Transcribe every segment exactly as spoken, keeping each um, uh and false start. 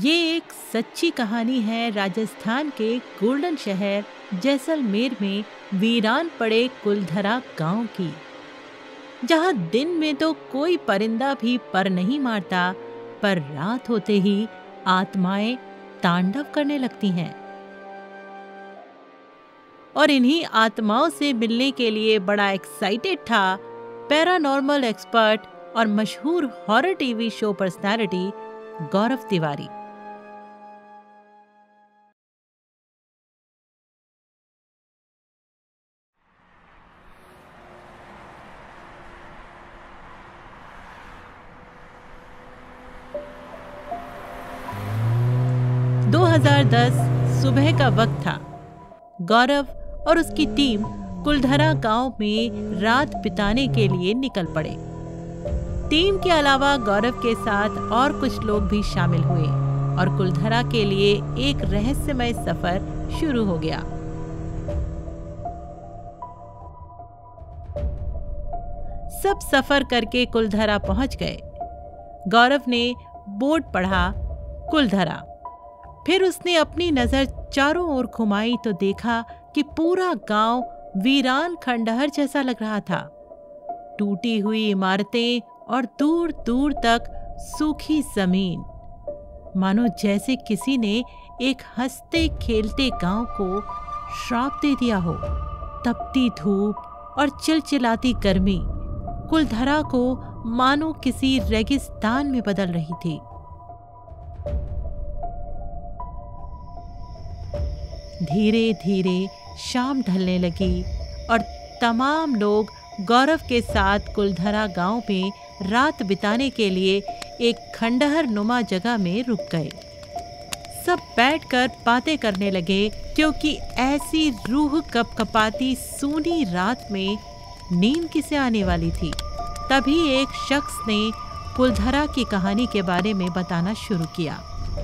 ये एक सच्ची कहानी है राजस्थान के गोल्डन शहर जैसलमेर में वीरान पड़े कुलधरा गांव की, जहां दिन में तो कोई परिंदा भी पर नहीं मारता, पर रात होते ही आत्माएं तांडव करने लगती हैं। और इन्हीं आत्माओं से मिलने के लिए बड़ा एक्साइटेड था पैरानॉर्मल एक्सपर्ट और मशहूर horror TV show personality Gaurav Tiwari. दो हज़ार दस सुबह का वक्त था। गौरव और उसकी टीम कुलधरा गांव में रात बिताने के लिए निकल पड़े। टीम के अलावा गौरव के साथ और कुछ लोग भी शामिल हुए और कुलधरा के लिए एक रहस्यमय सफर शुरू हो गया। सब सफर करके कुलधरा पहुंच गए। गौरव ने बोर्ड पढ़ा कुलधरा। फिर उसने अपनी नजर चारों ओर घुमाई तो देखा कि पूरा गांव वीरान खंडहर जैसा लग रहा था। टूटी हुई इमारतें और दूर दूर तक सूखी जमीन, मानो जैसे किसी ने एक हंसते खेलते गांव को श्राप दे दिया हो। तपती धूप और चिलचिलाती गर्मी कुलधरा को मानो किसी रेगिस्तान में बदल रही थी। धीरे धीरे शाम ढलने लगी और तमाम लोग गौरव के साथ कुलधरा गांव में रात बिताने के लिए एक खंडहर नुमा जगह में रुक गए। सब बैठकर बातें करने लगे, क्योंकि ऐसी रूह कपकपाती सूनी रात में नींद किसे आने वाली थी। तभी एक शख्स ने कुलधरा की कहानी के बारे में बताना शुरू किया।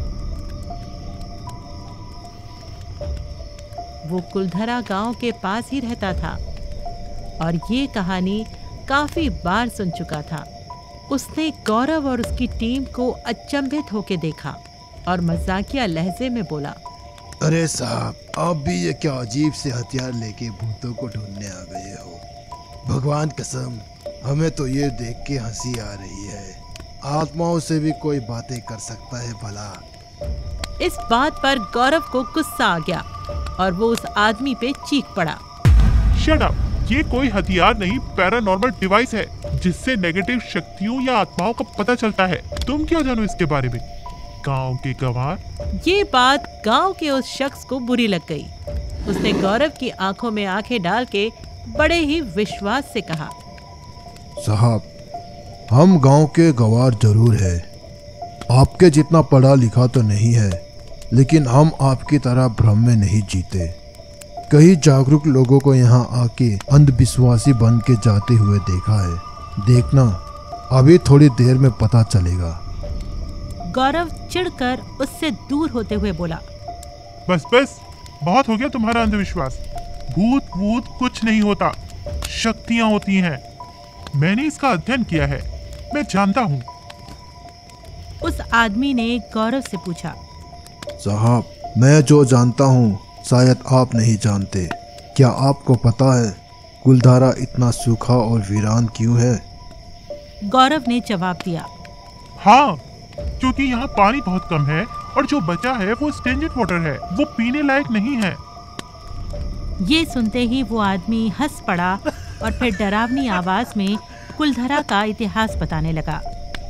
वो कुलधरा गांव के पास ही रहता था और ये कहानी काफी बार सुन चुका था। उसने गौरव और उसकी टीम को अचंभित होकर देखा और मजाकिया लहजे में बोला, अरे साहब, आप भी ये क्या अजीब से हथियार लेके भूतों को ढूंढने आ गए हो। भगवान कसम, हमें तो ये देख के हंसी आ रही है। आत्माओं से भी कोई बातें कर सकता है भला। इस बात पर गौरव को गुस्सा आ गया और वो उस आदमी पे चीख पड़ा, शट अप! ये कोई हथियार नहीं, पैरानॉर्मल डिवाइस है जिससे नेगेटिव शक्तियों या आत्माओं का पता चलता है। तुम क्या जानो इसके बारे में, गांव के गंवार? ये बात गांव के उस शख्स को बुरी लग गई। उसने गौरव की आंखों में आंखें डाल के बड़े ही विश्वास से कहा, साहब, हम गांव के गंवार जरूर है। आपके जितना पढ़ा लिखा तो नहीं है, लेकिन हम आपकी तरह भ्रम में नहीं जीते। कई जागरूक लोगों को यहाँ आके अंधविश्वासी बन के जाते हुए देखा है। देखना, अभी थोड़ी देर में पता चलेगा। गौरव चिढ़कर उससे दूर होते हुए बोला, बस बस, बहुत हो गया तुम्हारा अंधविश्वास। भूत भूत कुछ नहीं होता, शक्तियाँ होती हैं। मैंने इसका अध्ययन किया है, मैं जानता हूँ। उस आदमी ने गौरव से पूछा, साहब, मैं जो जानता हूँ शायद आप नहीं जानते। क्या आपको पता है कुलधरा इतना सूखा और वीरान क्यों है? गौरव ने जवाब दिया, हाँ, क्योंकि यहाँ पानी बहुत कम है और जो बचा है वो स्टेंजेंट वाटर है, वो पीने लायक नहीं है। ये सुनते ही वो आदमी हंस पड़ा और फिर डरावनी आवाज में कुलधरा का इतिहास बताने लगा।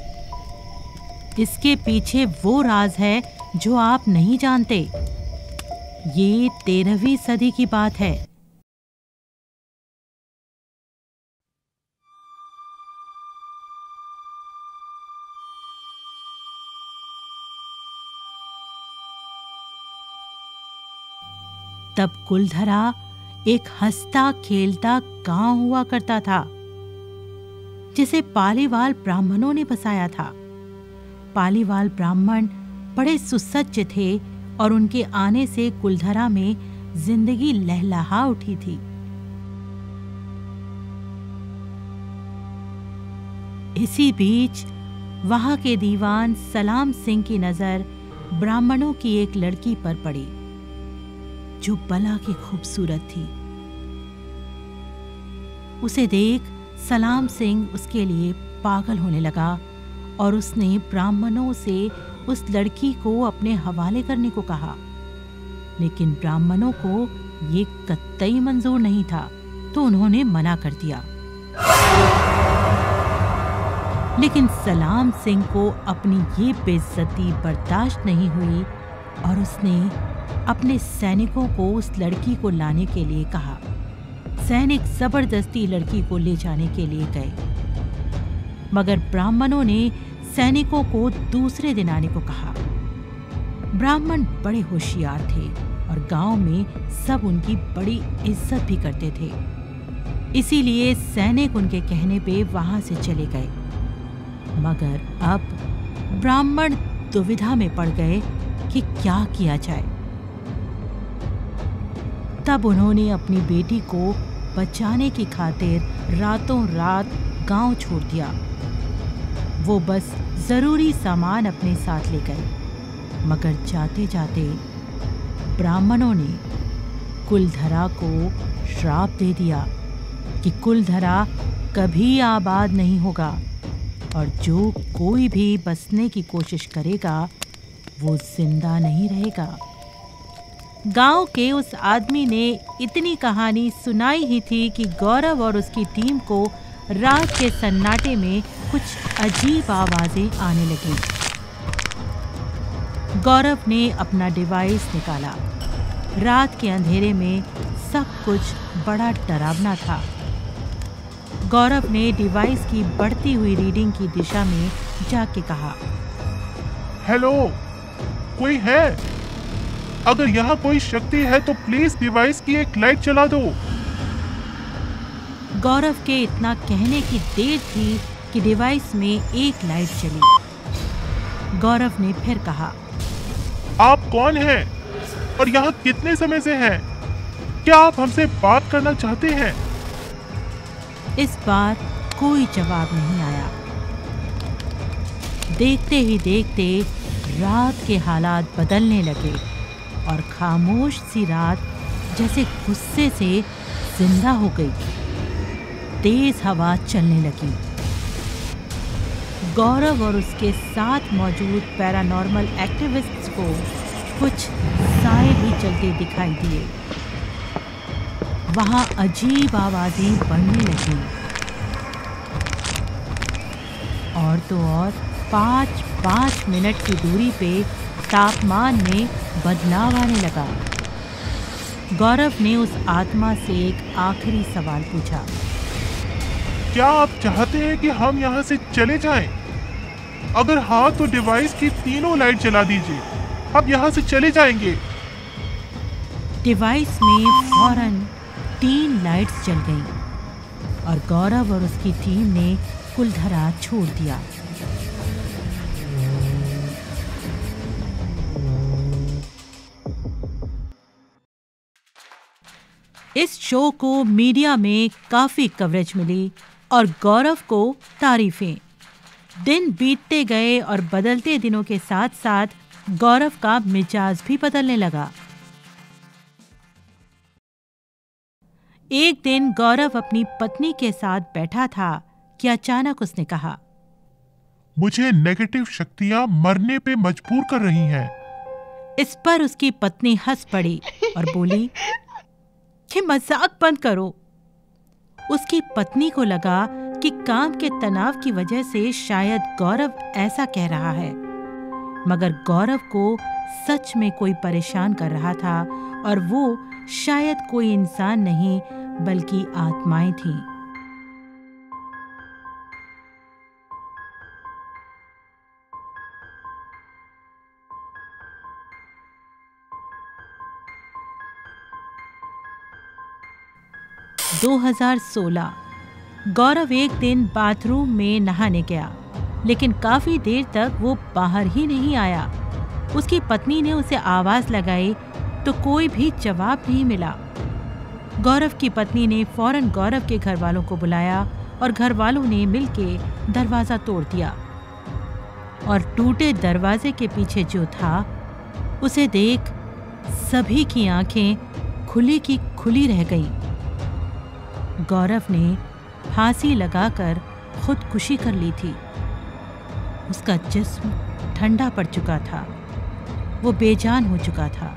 इसके पीछे वो राज है जो आप नहीं जानते। ये तेरहवीं सदी की बात है। तब कुलधरा एक हंसता खेलता गांव हुआ करता था, जिसे पालीवाल ब्राह्मणों ने बसाया था। पालीवाल ब्राह्मण बड़े सुसज्ज थे और उनके आने से कुलधरा में जिंदगी लहलहा उठी थी। इसी बीच वहां के दीवान सलाम सिंह की नजर ब्राह्मणों की एक लड़की पर पड़ी जो बला की खूबसूरत थी। उसे देख सलाम सिंह उसके लिए पागल होने लगा और उसने ब्राह्मणों से उस लड़की को अपने हवाले करने को कहा, लेकिन ब्राह्मणों को ये कतई मंजूर नहीं था, तो उन्होंने मना कर दिया। लेकिन सलाम सिंह को अपनी ये बेइज्जती बर्दाश्त नहीं हुई और उसने अपने सैनिकों को उस लड़की को लाने के लिए कहा। सैनिक जबरदस्ती लड़की को ले जाने के लिए गए, मगर ब्राह्मणों ने सैनिकों को दूसरे दिन आने को कहा। ब्राह्मण बड़े होशियार थे और गांव में सब उनकी बड़ी इज्जत भी करते थे, इसीलिए सैनिक उनके कहने पे वहां से चले गए। मगर अब ब्राह्मण दुविधा में पड़ गए कि क्या किया जाए। तब उन्होंने अपनी बेटी को बचाने की खातिर रातों रात गांव छोड़ दिया। वो बस जरूरी सामान अपने साथ ले गए, मगर जाते जाते ब्राह्मणों ने कुलधरा को श्राप दे दिया कि कुलधरा कभी आबाद नहीं होगा और जो कोई भी बसने की कोशिश करेगा वो जिंदा नहीं रहेगा। गांव के उस आदमी ने इतनी कहानी सुनाई ही थी कि गौरव और उसकी टीम को रात के सन्नाटे में कुछ अजीब आवाजें आने लगीं। गौरव ने अपना डिवाइस निकाला। रात के अंधेरे में सब कुछ बड़ा डरावना था। गौरव ने डिवाइस की बढ़ती हुई रीडिंग की दिशा में जाके कहा, हेलो, कोई है? अगर यहाँ कोई शक्ति है तो प्लीज डिवाइस की एक लाइट जला दो। गौरव के इतना कहने की देर थी कि डिवाइस में एक लाइट जली। गौरव ने फिर कहा, आप कौन हैं और यहाँ कितने समय से हैं? क्या आप हमसे बात करना चाहते हैं? इस बार कोई जवाब नहीं आया। देखते ही देखते रात के हालात बदलने लगे और खामोश सी रात जैसे गुस्से से जिंदा हो गई। तेज हवा चलने लगी। गौरव और उसके साथ मौजूद पैरानॉर्मल एक्टिविस्ट्स को कुछ साए भी चलते दिखाई दिए। वहां अजीब आवाजें बढ़ने लगीं और तो और पाँच पाँच मिनट की दूरी पे तापमान में बदलाव आने लगा। गौरव ने उस आत्मा से एक आखिरी सवाल पूछा, क्या आप चाहते हैं कि हम यहाँ से चले जाएं? अगर हाँ तो डिवाइस की तीनों लाइट जला दीजिए, हम यहाँ से चले जाएंगे। डिवाइस में फौरन तीन लाइट्स जल गईं और गौरव और उसकी टीम ने कुलधरा छोड़ दिया। इस शो को मीडिया में काफी कवरेज मिली और गौरव को तारीफें। दिन बीतते गए और बदलते दिनों के साथ साथ गौरव का मिजाज भी बदलने लगा। एक दिन गौरव अपनी पत्नी के साथ बैठा था कि अचानक उसने कहा, मुझे नेगेटिव शक्तियां मरने पे मजबूर कर रही हैं। इस पर उसकी पत्नी हंस पड़ी और बोली कि मजाक बंद करो। उसकी पत्नी को लगा कि काम के तनाव की वजह से शायद गौरव ऐसा कह रहा है, मगर गौरव को सच में कोई परेशान कर रहा था और वो शायद कोई इंसान नहीं बल्कि आत्माएं थीं। दो हज़ार सोलह गौरव एक दिन बाथरूम में नहाने गया, लेकिन काफी देर तक वो बाहर ही नहीं आया। उसकी पत्नी ने उसे आवाज लगाई तो कोई भी जवाब नहीं मिला। गौरव की पत्नी ने फौरन गौरव के घर वालों को बुलाया और घर वालों ने मिलके दरवाजा तोड़ दिया और टूटे दरवाजे के पीछे जो था उसे देख सभी की आंखें खुली की खुली रह गईं। गौरव ने फांसी लगाकर खुदकुशी कर ली थी। उसका जिस्म ठंडा पड़ चुका था, वो बेजान हो चुका था।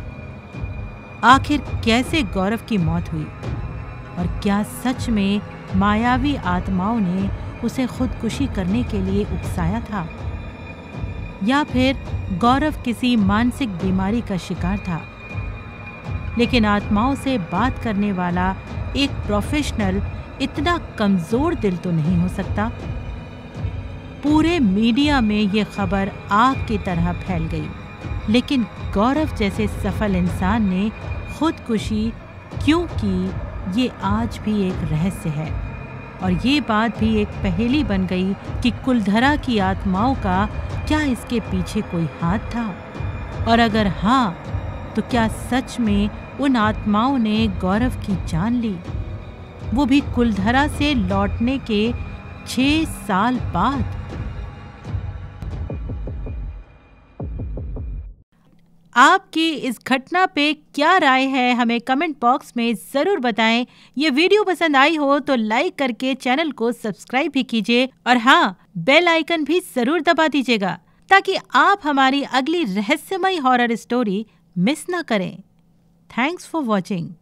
आखिर कैसे गौरव की मौत हुई और क्या सच में मायावी आत्माओं ने उसे खुदकुशी करने के लिए उकसाया था, या फिर गौरव किसी मानसिक बीमारी का शिकार था? लेकिन आत्माओं से बात करने वाला एक प्रोफेशनल इतना कमजोर दिल तो नहीं हो सकता। पूरे मीडिया में ये खबर आग की तरह फैल गई, लेकिन गौरव जैसे सफल इंसान ने खुदकुशी क्यों की, ये आज भी एक रहस्य है। और ये बात भी एक पहेली बन गई कि कुलधरा की आत्माओं का क्या इसके पीछे कोई हाथ था? और अगर हाँ, तो क्या सच में उन आत्माओं ने गौरव की जान ली, वो भी कुलधरा से लौटने के छह साल बाद? आपकी इस घटना पे क्या राय है, हमें कमेंट बॉक्स में ज़रूर बताएं। ये वीडियो पसंद आई हो तो लाइक करके चैनल को सब्सक्राइब भी कीजिए और हाँ, बेल आइकन भी ज़रूर दबा दीजिएगा ताकि आप हमारी अगली रहस्यमयी हॉरर स्टोरी मिस ना करें। Thanks for watching.